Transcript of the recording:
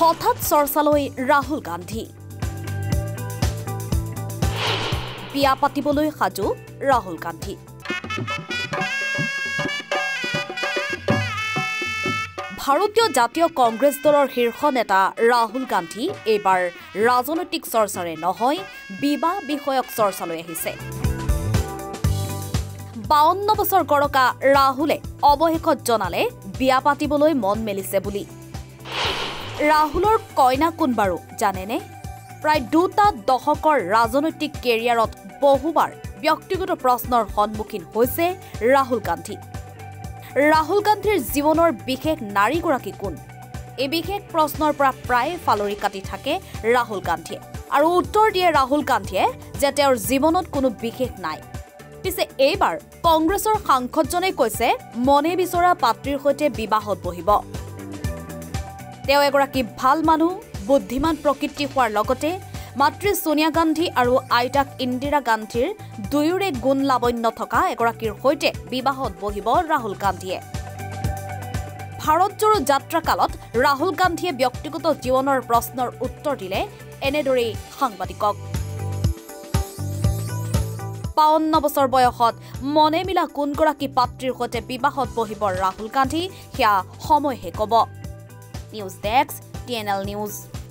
হঠাৎ চৰ্চালৈ ৰাহুল গান্ধী বিয়া পাতিবলৈ সাজু ৰাহুল গান্ধী ভাৰতীয় জাতীয় কংগ্ৰেছ দলৰ শীৰ্ষ নেতা ৰাহুল গান্ধী এইবাৰ ৰাজনৈতিক চৰ্চাৰে নহয় বিবাহ বিষয়ক চৰ্চালৈ আহিছে 52 বছৰ গড়কা ৰাহুলে অৱশেষত জনালে বিয়া পাতিবলৈ মন মেলিছে বুলি ৰাহুলৰ কইনা কোন বাৰু জানেনে প্ৰায় দুটা দশকৰ ৰাজনৈতিক কেৰিয়াৰত বহুবাৰ ব্যক্তিগত প্ৰশ্নৰ সন্মুখীন হৈছে ৰাহুল গান্ধী ৰাহুল গান্ধীৰ জীৱনৰ বিশেষ নাৰীগৰাকী কোন এই বিশেষ প্ৰশ্নৰ পৰা প্ৰায় ফালৰি কাটি থাকে ৰাহুল গান্ধীয়ে আৰু উত্তৰ দিয়ে ৰাহুল গান্ধীয়ে যে তেওঁৰ জীৱনত কোনো বিশেষ নাই পিছে এইবাৰ কংগ্ৰেছৰ সাংসদজনে কৈছে মনে বিচৰা পাত্ৰীৰ সৈতে বিবাহত বহিব তেওঁ এগৰাকী ভাল মানুহ বুদ্ধিমান প্ৰকৃতি হোৱাৰ লগতে মাতৃ সোনিয়া গান্ধী আৰু আইতাক ইন্দিৰা গান্ধীৰ দুয়োৰে গুণ লাৱণ্য থকা এগৰাকীৰ সৈতে বিবাহত বহিব ৰাহুল গান্ধীয়ে ভাৰত জোৰো যাত্ৰা কালত ৰাহুল গান্ধীয়ে ব্যক্তিগত জীৱনৰ প্ৰশ্নৰ উত্তৰ দিলে এনেদৰে সাংবাদিকক 52 বছৰ বয়সত মনে মিলা কোনগৰাকী পাত্ৰীৰ সৈতে বিবাহত বহিব ৰাহুল গান্ধী সেয়া সময়হে ক'ব নিউজ ডেস্ক TNL নিউজ